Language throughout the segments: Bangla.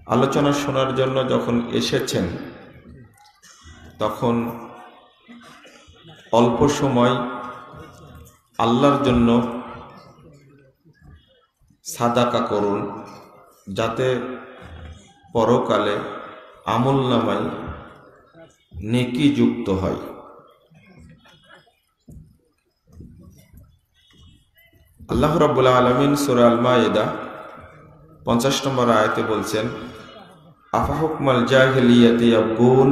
আলোচনা শোনার জন্য যখন এসেছেন তখন অল্প সময় আল্লাহর জন্য সাদাকা করুন, যাতে পরকালে আমলনামায় নেকি যুক্ত হয়। আল্লাহ রাব্বুল আলামিন সূরা আল মায়েদা 50 নম্বর আয়াতে বলছেন, আফাহুকমাল জাহিলিয়াতি ইয়াবগুন,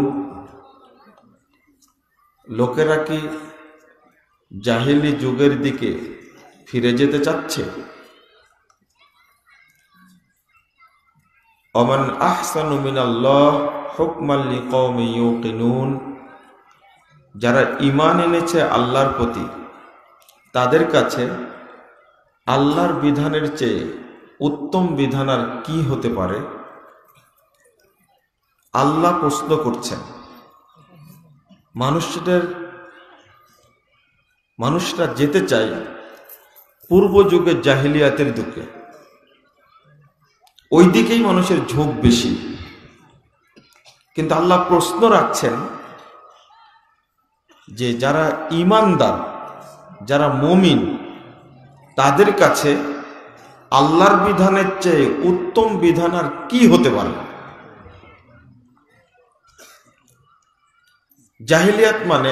লোকেরা কি জাহিলি যুগের দিকে ফিরে যেতে চাচ্ছে? ওমান আহসানু মিনাল্লাহ হুকমান লিকওমি ইউকিনুন, যারা ঈমান এনেছে আল্লাহর প্রতি তাদের কাছে আল্লাহর বিধানের চেয়ে উত্তম বিধান আর কি হতে পারে? আল্লাহ প্রশ্ন করছেন, মানুষরা যেতে চায় পূর্ব যুগের জাহিলিয়াতের দিকে, ওই দিকেই মানুষের ঝোঁক বেশি। কিন্তু আল্লাহ প্রশ্ন রাখছেন যে যারা ঈমানদার, যারা মুমিন, তাদের কাছে আল্লাহর বিধানের চেয়ে উত্তম বিধান আর কি হতে পারে? জাহিলিয়াত মানে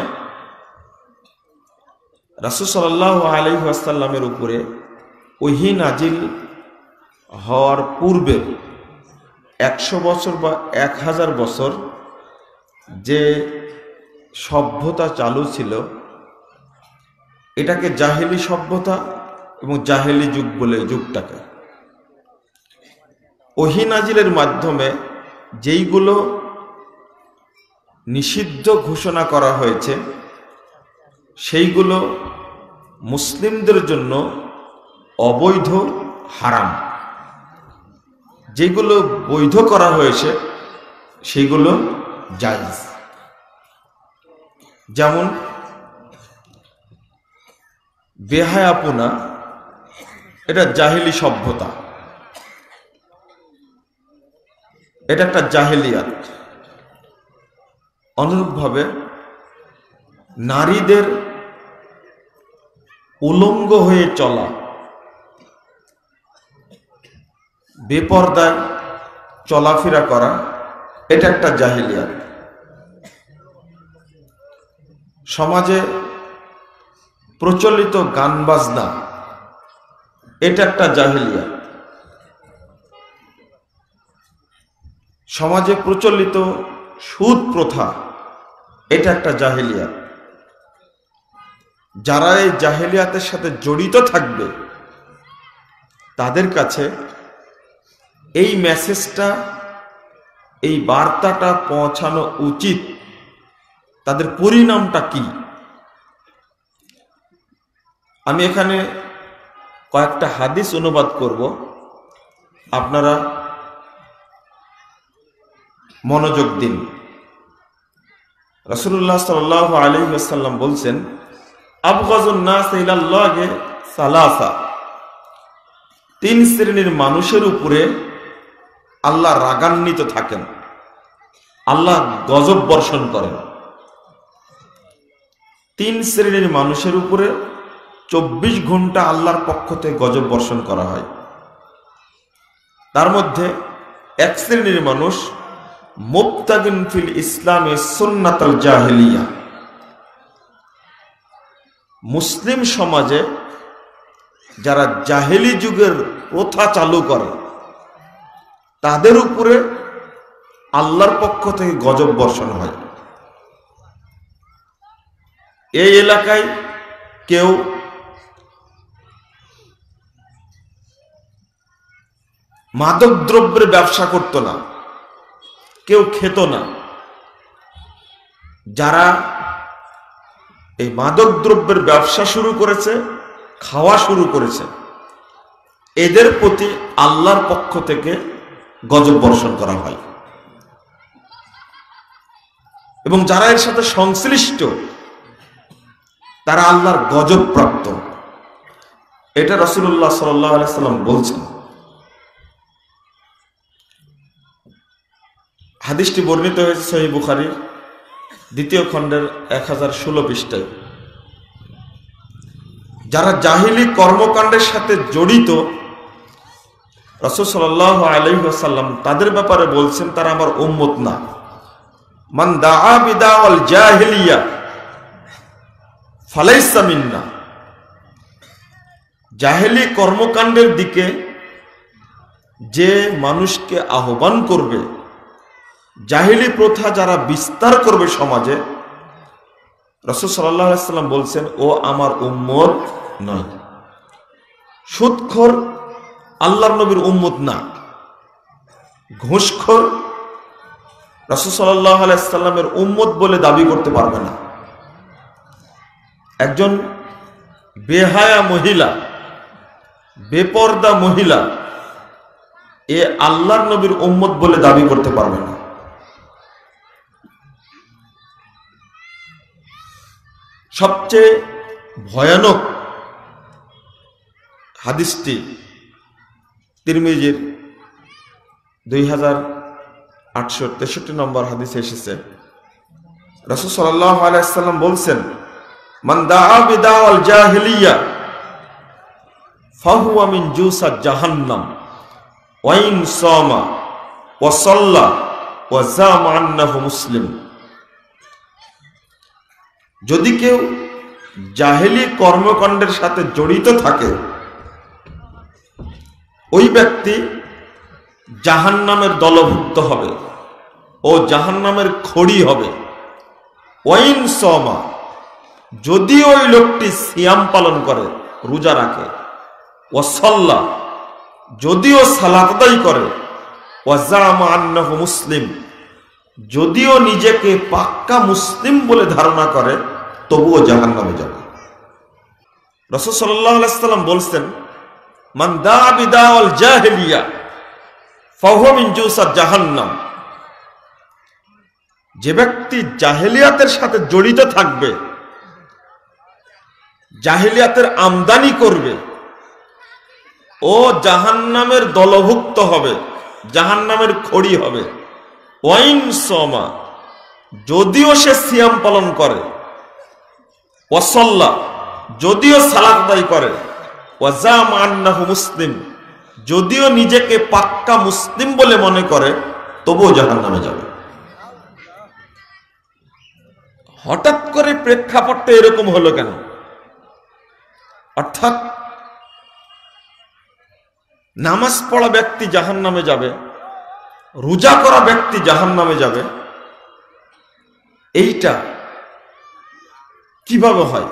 রাসূল সাল্লাল্লাহু আলাইহি ওয়াসাল্লামের উপরে ওহী নাজিল হওয়ার পূর্বে 100 বছর বা 1000 বছর যে সভ্যতা চালু ছিল, এটাকে জাহেলি সভ্যতা এবং জাহেলি যুগ বলে যুগটাকে। ওহী নাজিলের মাধ্যমে যেইগুলো নিষিদ্ধ ঘোষণা করা হয়েছে সেইগুলো মুসলিমদের জন্য অবৈধ, হারাম। যেগুলো বৈধ করা হয়েছে সেগুলো জায়েজ। যেমন বেহায়াপনা, এটা জাহেলি সভ্যতা, এটা একটা জাহেলিয়াত। অনুরূপভাবে নারীদের উলঙ্গ হয়ে চলা, বেপরদায় চলাফেরা করা, এটা একটা জাহেলিয়াত। সমাজে প্রচলিত গান বাজনা, এটা একটা জাহেলিয়াত। সমাজে প্রচলিত সুদ প্রথা, এটা একটা জাহেলিয়াত। যারা এই জাহেলিয়াতের সাথে জড়িত থাকবে তাদের কাছে এই মেসেজটা, এই বার্তাটা পৌঁছানো উচিত। তাদের পরিণামটা কি? আমি এখানে কয়েকটা হাদিস অনুবাদ করব, আপনারা মনোযোগ দিন। রাসূলুল্লাহ সাল্লাল্লাহু আলাইহি ওয়াসাল্লাম বলছেন, আবগাযুন নাস ইলাল্লাহি সালাসা, 3 শ্রেণীর মানুষের উপরে আল্লাহ রাগান্বিত থাকেন, আল্লাহ গজব বর্ষণ করেন। 3 শ্রেণীর মানুষের উপরে 24 ঘন্টা আল্লাহর পক্ষ থেকে গজব বর্ষণ করা হয়। তার মধ্যে 1 শ্রেণীর মানুষ মুবতাগিন ফিল ইসলামে সুন্নাতুল জাহিলিয়া, মুসলিম সমাজে যারা জাহেলি যুগের প্রথা চালু করে তাদের উপরে আল্লাহর পক্ষ থেকে গজব বর্ষণ হয়। এই এলাকায় কেউ মাদক দ্রব্যের ব্যবসা করত না, কেউ খেত না। যারা এই মাদক দ্রব্যের ব্যবসা শুরু করেছে, খাওয়া শুরু করেছে, এদের প্রতি আল্লাহর পক্ষ থেকে গজব বর্ষণ করা হয়। এবং যারা এর সাথে সংশ্লিষ্ট তারা আল্লাহর গজব প্রাপ্ত। এটা রাসূলুল্লাহ সাল্লাল্লাহু আলাইহি সাল্লাম বলছেন। হাদিসটি বর্ণিত হয়েছে সহিহ বুখারীর 2য় খণ্ডের 1016 পৃষ্ঠায়। যারা জাহিলি কর্মকাণ্ডের সাথে জড়িত, রাসূল সাল্লাল্লাহু আলাইহি ওয়াসাল্লাম তাদের ব্যাপারে বলছেন তারা আমার উম্মত না। মান দাআ বিদাওয়াল জাহিলিয়া ফালাইসা মিন্না। জাহেলি কর্মকাণ্ডের দিকে যে মানুষকে আহ্বান করবে, জাহেলি প্রথা যারা বিস্তার করবে সমাজে, রাসূল সাল্লাল্লাহু আলাইহি ওয়াসাল্লাম বলছেন ও আমার উম্মত নয়। সুদখোর আল্লাহর নবীর উম্মত না। ঘুষখোর রাসূল সাল্লাল্লাহু আলাইহি ওয়াসাল্লামের উম্মত বলে দাবি করতে পারবে না। একজন বেহায়া মহিলা, বেপর্দা মহিলা এ আল্লাহর নবীর উম্মত বলে দাবি করতে পারবে না। সবচেয়ে ভয়ানক হাদিসটি তিরমিজির 2863 নম্বর হাদিসে এসেছে। রাসূল সাল্লাল্লাহু আলাইহি ওয়াসাল্লাম বলছেন মান দাআ বিদাওয়াল জাহিলিয়া ফাহুয়া মিন জুসা জাহান্নাম ওয়া ইন সামা ওয়া সাল্লা ওয়া জামা আন্নাহু মুসলিম। যদি কেউ জাহেলি কর্মকাণ্ডের সাথে জড়িত থাকে, ওই ব্যক্তি জাহান্নামের দলভুক্ত হবে ও জাহান্নামের খড়ি হবে। ওয়াইন সমা, যদি ওই লোকটি সিয়াম পালন করে, রোজা রাখে, ওয়াসাল্লা, যদিও সালাত আদায় করে, ওয়াজামা আন্নাহু মুসলিম, যদিও নিজেকে পাক্কা মুসলিম বলে ধারণা করে, তবুও জাহান্নামে যাবে। রাসূল সাল্লাল্লাহু আলাইহি ওয়াসাল্লাম বলছেন মান দাআ বিদাওয়াল জাহিলিয়া ফাহুয়া মিন জুসা জাহান্নাম। যে ব্যক্তি জাহেলিয়াতের সাথে জড়িত থাকবে, জাহেলিয়াতের আমদানি করবে, ও জাহান্নামের দলভুক্ত হবে, জাহান্নামের খড়ি হবে। ওয়াইন সমা, যদিও সে সিয়াম পালন করে, ওয়াসাল্লা, যদিও সালাত আদায় করে, ওয়াজামা আন্নাহু মুসলিম, যদিও নিজেকে পাক্কা মুসলিম বলে মনে করে, তবুও জাহান্নামে যাবে। হঠাৎ করে প্রেক্ষাপটটা এরকম হলো কেন? অর্থাৎ নামাজ পড়া ব্যক্তি জাহান্নামে যাবে, রোজা করা ব্যক্তি জাহান্নামে যাবে, এইটা কিভাবে হয়?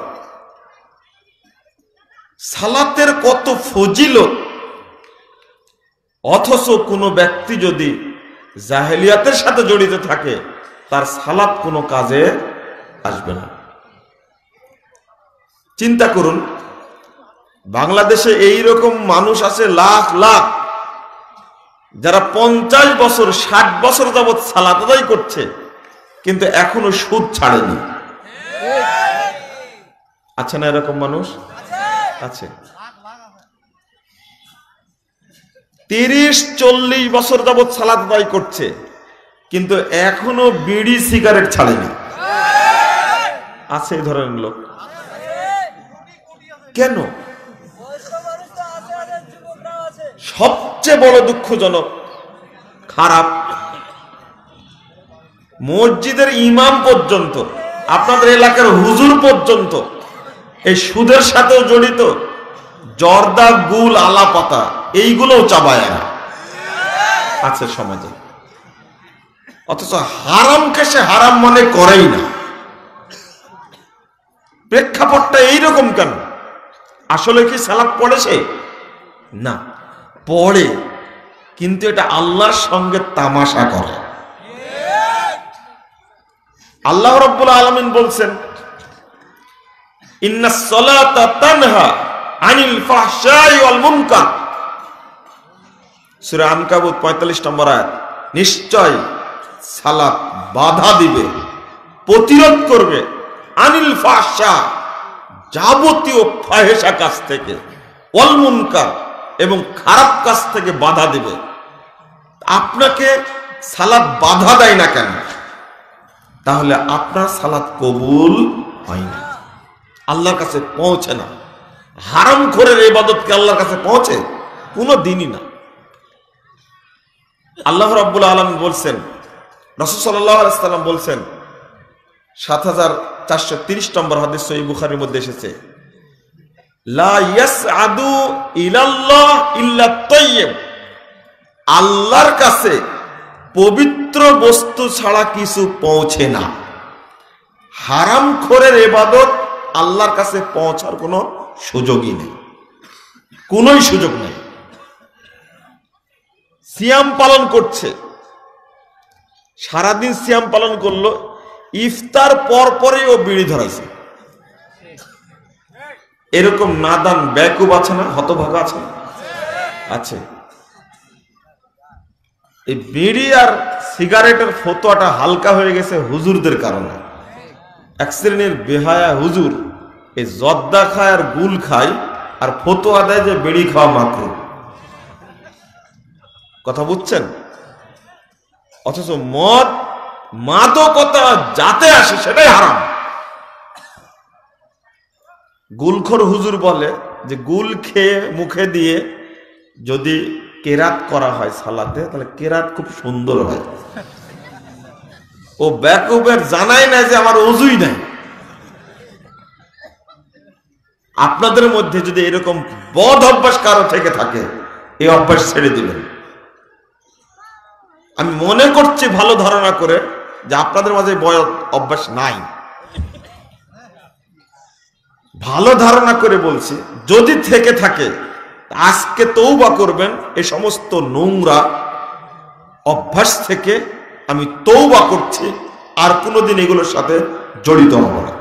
সালাতের কত ফজিলত, অথচ কোনো ব্যক্তি যদি জাহেলিয়াতের সাথে জড়িত থাকে, তার সালাত কোনো কাজে আসবে না। চিন্তা করুন, বাংলাদেশে এই রকম মানুষ আছে লাখ লাখ, যারা 50 বছর 60 বছর যাবৎ সালাত আদায় করছে, কিন্তু এখনো সুদ ছাড়েনি। আছে না এরকম মানুষ? আছে। 30-40 বছর যাবৎ সালাত আদায় করছে, কিন্তু এখনো বিড়ি সিগারেট ছাড়েনি। আছে এই ধরনের লোক। কেন? সবচেয়ে বড় দুঃখজনক, খারাপ, মসজিদের ইমাম পর্যন্ত, আপনাদের এলাকার হুজুর পর্যন্ত এই সুদের সাথেও জড়িত। জর্দা, গুল, আলা পাতা এইগুলোও চাবায় না, আছে সমাজে। অথচ হারামকে সে হারাম মনে করেই না। প্রেক্ষাপটটা এইরকম কেন? আসলে কি সালাত পড়ে সে? না, পড়ে, কিন্তু এটা আল্লাহর সঙ্গে তামাশা করে। আল্লাহ রাব্বুল আলামিন বলছেন ইন্নাস সালাতা তানহা আনিল ফাহশাই ওয়াল মুনকার। সূরা আনকাবুত 45 নম্বর আয়াত। নিশ্চয় সালাত বাধা দিবে, প্রতিরোধ করবে, আনিল ফাহশা, যাবতীয় ফাহেশা কাজ থেকে, ওয়াল মুনকার, এবং খারাপ কাজ থেকে বাধা দিবে। আপনাকে সালাত বাধা দেয় না কেন, তাহলে আপনার সালাত কবুল হয় না, আল্লাহর কাছে পৌঁছে না। হারামখোরের ইবাদত কি আল্লাহর কাছে পৌঁছে? কোনো দিনই না। আল্লাহ রাব্বুল আলামিন বলছেন, রাসূল সাল্লাল্লাহু আলাইহি ওয়াসাল্লাম বলছেন, ৭৪৩০ নম্বর হাদিস সহিহ বুখারীর মধ্যে এসেছে, লা ইয়াসআদু ইলাল্লাহ ইল্লা তাইয়্যিব, আল্লাহর কাছে পবিত্র বস্তু ছাড়া কিছু পৌঁছে না। হারামখোরের ইবাদত আল্লাহর কাছে পৌঁছার কোনো সুযোগই নেই, কোনোই সুযোগ নেই। সিয়াম পালন করছে, সারাদিন সিয়াম পালন করলো, ইফতার পর পরে ও বিড়ি ধরাইছে। এরকম নাদান বেকুব আছে না, হতভাগা আছে না? আছে। এই বিড়ি আর সিগারেটের ফতোয়াটা হালকা হয়ে গেছে হুজুরদের কারণে। এক শ্রেণীর বেহায়া হুজুর এই জর্দা খায় আর গুল খায় আর ফতোয়া দেয় যে বিড়ি খাওয়া মাকরুহ। কথা বুঝছেন? অথচ মদ মাদকতা যাতে আসে সেটাই হারাম। গুলখোর হুজুর বলে যে গুল খেয়ে মুখে দিয়ে যদি কেরাত করা হয় সালাতে, তাহলে কেরাত খুব সুন্দর হয়। ও বেকুবের জানাই না যে আমার ওযুই নাই। আপনাদের মধ্যে যদি এরকম বদ অভ্যাস কারো থেকে থাকে, এই অভ্যাস ছেড়ে দিবেন। আমি মনে করছি ভালো ধারণা করে যে আপনাদের মাঝে বদ অভ্যাস নাই। ভালো ধারণা করে বলছি, যদি থেকে থাকে আজকে তওবা করবেন। এই সমস্ত নোংরা অভ্যাস থেকে আমি তওবা করছি, আর কোনোদিন এগুলোর সাথে জড়িত হব না।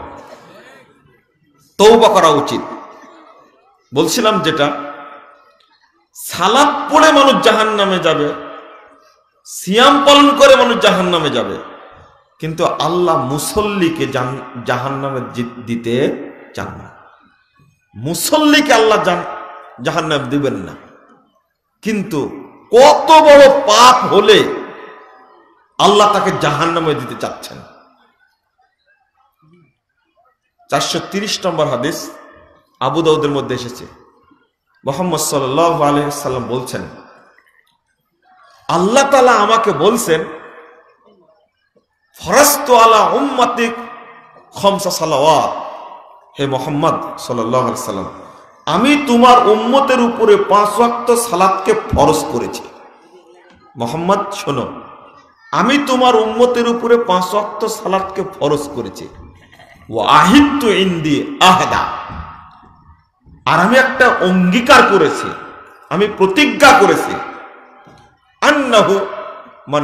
তওবা করা উচিত। বলছিলাম যেটা, সালাত পড়ে মানুষ জাহান্নামে যাবে, সিয়াম পালন করে মানুষ জাহান্নামে যাবে, কিন্তু আল্লাহ মুসল্লিকে জাহান্নামে দিতে চান না। মুসল্লিকে আল্লাহ জাহান্নাম দিবেন না। কিন্তু কত বড় পাপ হলে আল্লাহ তাকে জাহান্নামে দিতে চাচ্ছেন। ৪৩০ নম্বর হাদিস আবু দাউদের মধ্যে এসেছে, মুহাম্মদ সাল্লাল্লাহু আলাইহি ওয়াসাল্লাম বলছেন, আল্লাহ তাআলা আমাকে বলছেন, ফরাজতু আলা উম্মতিক খামসা সালাওয়াত, হে মুহাম্মদ সাল্লাল্লাহু আলাইহি ওয়াসাল্লাম, আমি তোমার উম্মতের উপরে 5 ওয়াক্ত সালাতকে ফরজ করেছি। মুহাম্মদ শোনো, আমি তোমার উম্মতের উপরে 5 ওয়াক্ত সালাতকে ফরজ করেছি। ওয়া আহিদতু ইনদি আহদা, আর আমি একটা অঙ্গীকার করেছি, আমি প্রতিজ্ঞা করেছি, আন্নাহু মান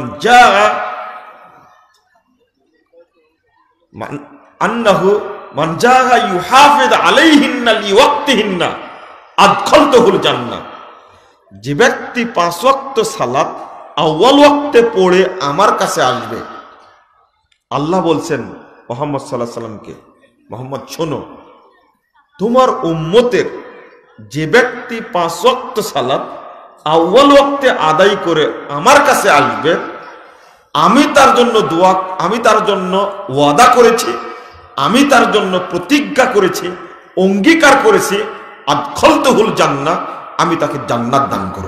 জাআ ইউহাফিজ আলাইহিন্না লিওয়াক্তিহিন্না আদখালতুহুল জান্নাহ, যে ব্যক্তি 5 ওয়াক্ত সালাত আউয়াল ওয়াক্তে পড়ে আমার কাছে আসবে। আল্লাহ বলছেন মুহাম্মদ সাল্লাল্লাহু আলাইহি সাল্লামকে, মুহাম্মদ শোনো, তোমার উম্মতের যে ব্যক্তি 5 ওয়াক্ত সালাত আউয়াল ওয়াক্তে আদায় করে আমার কাছে আসবে, আমি তার জন্য ওয়াদা করেছি, আমি তার জন্য প্রতিজ্ঞা করেছি, অঙ্গীকার করেছি, আদখালতুহুল জান্নাহ, আমি তাকে জান্নাত দান করব।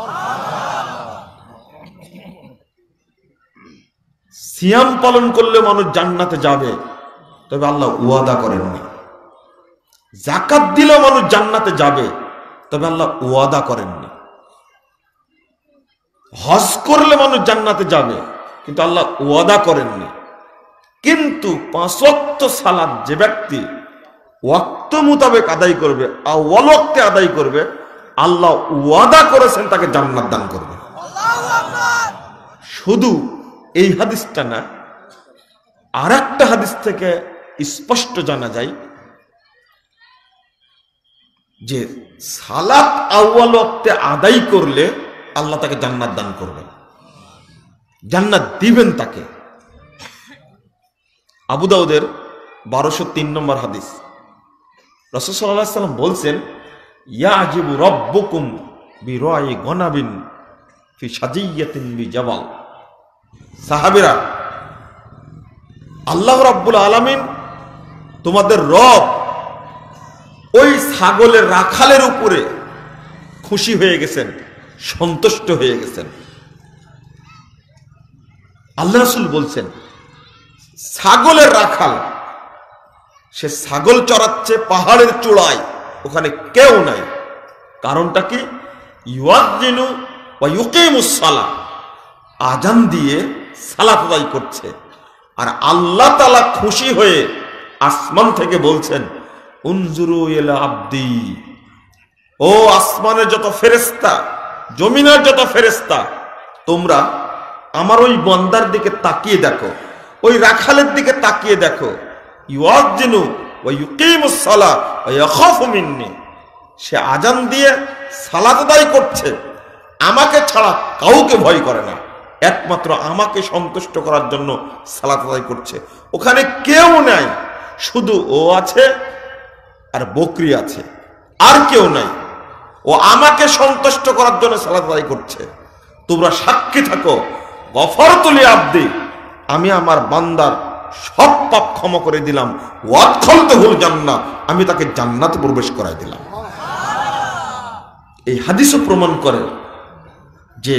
সিয়াম পালন করলে মানুষ জান্নাতে যাবে, তবে আল্লাহ ওয়াদা করেন না। যাকাত দিলে মানুষ জান্নাতে যাবে, তবে আল্লাহ ওয়াদা করেননি। হজ করলে মানুষ জান্নাতে যাবে, কিন্তু আল্লাহ ওয়াদা করেননি। কিন্তু 5 ওয়াক্ত সালাত যে ব্যক্তি ওয়াক্ত মোতাবেক আদায় করবে, আউয়াল ওয়াক্তে আদায় করবে, আল্লাহ ওয়াদা করেছেন তাকে জান্নাত দান করবে। শুধু এই হাদিসটা না, আরেকটা হাদিস থেকে স্পষ্ট জানা যায় যে সালাত আউয়াল ওয়াক্তে আদায় করলে আল্লাহ তাকে জান্নাত দান করবেন, জান্নাত দিবেন তাকে। আবু দাউদের 1203 নম্বর হাদিস, রাসূল সাল্লাল্লাহু আলাইহি ওয়াসাল্লাম বলছেন, ইয়াজিবু রাব্বুকুম বিরাই গনাবিন ফি সাজিয়াতিন বিজাবাল, সাহাবীরা, আল্লাহ রাব্বুল আলামিন তোমাদের রব ওই ছাগলের রাখালের উপরে খুশি হয়ে গেছেন, সন্তুষ্ট হয়ে গেছেন। আল্লাহ রাসূল বলছেন, ছাগলের রাখাল, সে ছাগল চড়াচ্ছে পাহাড়ের চূড়ায়, ওখানে কেউ নাই। কারণটা কি? ইউয়াজ্জিনু ওয়া ইউকিমুস সালাহ, আজান দিয়ে সালাত আদায় করছে। আর আল্লাহ তাআলা খুশি হয়ে আসমান থেকে বলছেন, উনজুরু ইলা আবদি, ও আসমানের যত ফেরেশতা, জমিনের যত ফেরেশতা, তোমরা আমার ওই বান্দার দিকে তাকিয়ে দেখো, ওই রাখালের দিকে তাকিয়ে দেখো। ইউয়াজ্জিনু ওয়া ইউকিমুস সালাহ ওয়া ইয়াখাফু মিন্নি, সে আজান দিয়ে সালাত আদায় করছে, আমাকে ছাড়া কাউকে ভয় করে না, একমাত্র আমাকে সন্তুষ্ট করার জন্য সালাত আদায় করছে। ওখানে কেউ নাই, শুধু ও আছে আর বকরি আছে, আর কেউ নাই। ও আমাকে সন্তুষ্ট করার জন্য সালাত আদায় করছে। তোমরা সাক্ষী থাকো, গফরতু লি আবদি, আমি আমার বান্দার সব পাপ ক্ষমা করে দিলাম, ওয়াদখালতুহুল জান্নাহ, আমি তাকে জান্নাতে প্রবেশ করাই দিলাম। এই হাদিসও প্রমাণ করে যে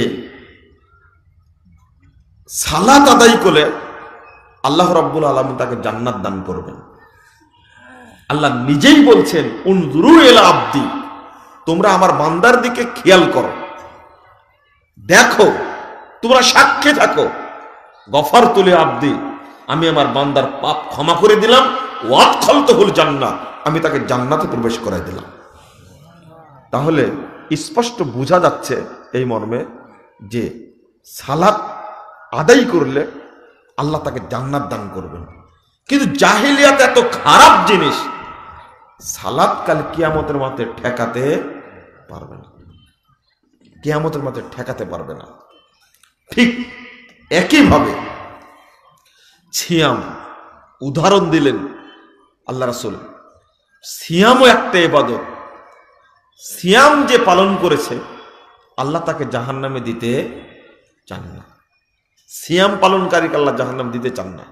সালাত আদায় করলে আল্লাহ রাব্বুল আলামিন তাকে জান্নাত দান করবেন। আল্লাহ নিজেই বলছেন, উনজুরু ইলা আবদি, তোমরা আমার বান্দার দিকে খেয়াল করো, দেখো, তোমরা সাক্ষী থাকো, গফরতু লি আবদি, আমি আমার বান্দার পাপ ক্ষমা করে দিলাম, ওয়াদখালতুহুল জান্নাহ, আমি তাকে জান্নাতে প্রবেশ করাই দিলাম। তাহলে স্পষ্ট বোঝা যাচ্ছে এই মর্মে যে সালাত আদায় করলে আল্লাহ তাকে জান্নাত দান করবেন। কিন্তু জাহেলিয়াত এত খারাপ জিনিস, সালাত কাল কিয়ামতের মাঠে ঠেকাতে পারবে না, কিয়ামতের মাঠে ঠেকাতে পারবে না। ঠিক একইভাবে সিয়াম উদাহরণ দিলেন আল্লাহ রাসূল। সিয়ামও একটা ইবাদত। সিয়াম যে পালন করেছে আল্লাহ তাকে জাহান্নামে দিতে চান না। সিয়াম পালনকারীকে আল্লাহ জাহান্নাম দিতে চান না।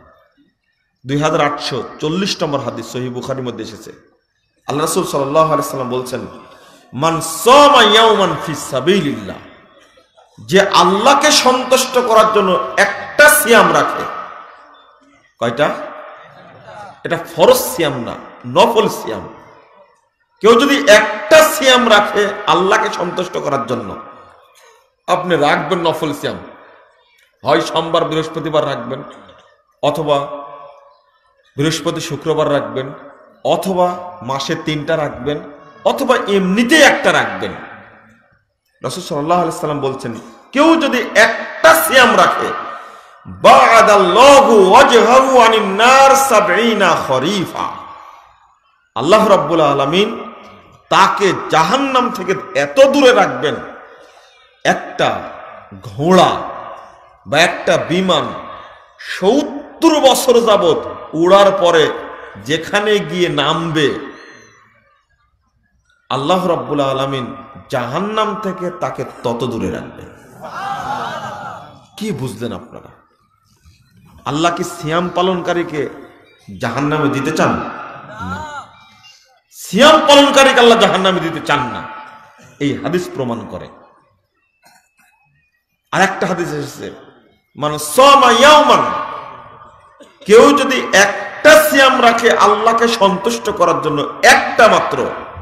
2840 নম্বর হাদিস সহিহ বুখারীর মধ্যে এসেছে। আল্লাহ রাসূল সাল্লাল্লাহু আলাইহি সাল্লাম বলছেন, মান সামা ইয়াওমান ফি সাবিলিল্লাহ, যে আল্লাহকে সন্তুষ্ট করার জন্য একটা সিয়াম রাখে। কয়টা? এটা ফরজ সিয়াম না, নফল সিয়াম। কেউ যদি একটা সিয়াম রাখে আল্লাহকে সন্তুষ্ট করার জন্য, আপনি রাখবেন নফল সিয়াম, হয় সোমবার বৃহস্পতিবার রাখবেন, অথবা বৃহস্পতি শুক্রবার রাখবেন, অথবা মাসে 3টা রাখবেন, অথবা এমনিতেই একটা রাখবেন। রাসূল সাল্লাল্লাহু আলাইহি সাল্লাম বলছেন, কেউ যদি একটা সিয়াম রাখে, বা'দাল্লাহু ওয়াজহাহু আনিন নার 70 খরিফা, আল্লাহ রাব্বুল আলামিন তাকে জাহান্নাম থেকে এত দূরে রাখবেন, একটা ঘোড়া বা একটা বিমান 70 বছর যাবত উড়ার পরে যেখানে গিয়ে নামবে, আল্লাহ রাব্বুল আলামিন জাহান্নাম থেকে তাকে তত দূরে রাখবেন। কি বুঝলেন আপনারা? আল্লাহ কি সিয়াম পালনকারীকে জাহান্নামে দিতে চান না? সিয়াম পালনকারীকে আল্লাহ জাহান্নামে দিতে চান না, এই হাদিস প্রমাণ করে। আর একটা হাদিস এসেছে, মানে সামা ইয়াওমান, কেউ যদি একটা সিয়াম রাখে আল্লাহকে সন্তুষ্ট করার জন্য, একটা মাত্র,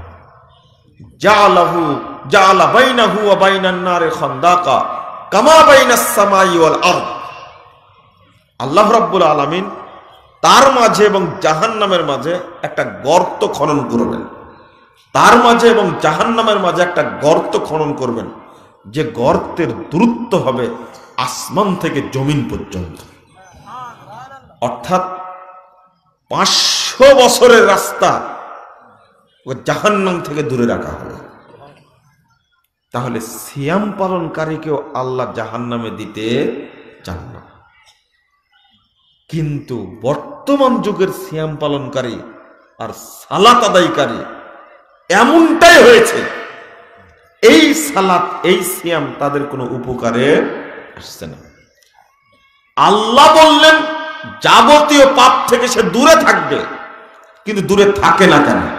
জাআলা বাইনাহু ওয়া বাইনান নারি খান্দাকা কামা বাইনাস সামাই ওয়াল আরদ, আল্লাহ রাব্বুল আলামিন তার মাঝে এবং জাহান্নামের মাঝে একটা গর্ত খনন করবেন। তার মাঝে এবং জাহান্নামের মাঝে একটা গর্ত খনন করবেন, যে গর্তের দূরত্ব হবে আসমান থেকে জমিন পর্যন্ত, অর্থাৎ 500 বছরের রাস্তা ও জাহান্নাম থেকে দূরে রাখা হবে। তাহলে সিয়াম পালনকারীকেও আল্লাহ জাহান্নামে দিতে চান না। কিন্তু বর্তমান যুগের সিয়াম পালনকারী আর সালাত আদায়কারী এমনটাই হয়েছে, এই সালাত এই সিয়াম তাদের কোনো উপকারে আসছে না। আল্লাহ বললেন যাবতীয় পাপ থেকে সে দূরে থাকবে, কিন্তু দূরে থাকে না কেন?